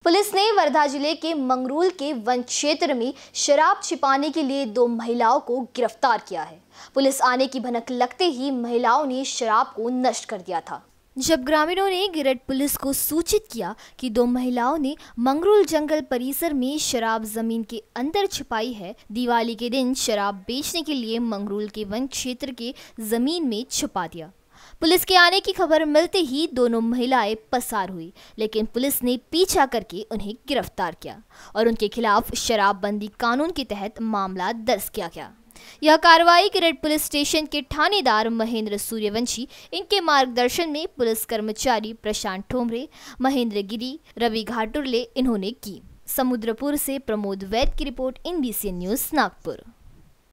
Police ने वर्धा जिले के मंगरूल के वन क्षेत्र में शराब छिपाने के लिए 2 महिलाओं को गिरफ्तार किया है। पुलिस आने की भनक लगते ही महिलाओं ने शराब को नष्ट कर दिया था। जब ग्रामीणों ने गिरट पुलिस को सूचित किया कि 2 महिलाओं ने मंगरूल जंगल परिसर में शराब जमीन के अंदर छिपाई है, दिवाली के दिन शराब बेचने के लिए मंगरूल के वन क्षेत्र के जमीन में छुपा दिया। पुलिस के आने की खबर मिलते ही दोनों महिलाएं पसार हुई, लेकिन पुलिस ने पीछा करके उन्हें गिरफ्तार किया और उनके खिलाफ शराबबंदी कानून के तहत मामला दर्ज किया गया। यह कार्रवाई गिरट पुलिस स्टेशन के थानेदार महेंद्र सूर्यवंशी, इनके मार्गदर्शन में पुलिस कर्मचारी प्रशांत ठोमरे, महेंद्र गिरी, रवि घाटुरले इन्होंने की। समुद्रपुर से प्रमोद वैद की रिपोर्ट, INBCN न्यूज़ नागपुर।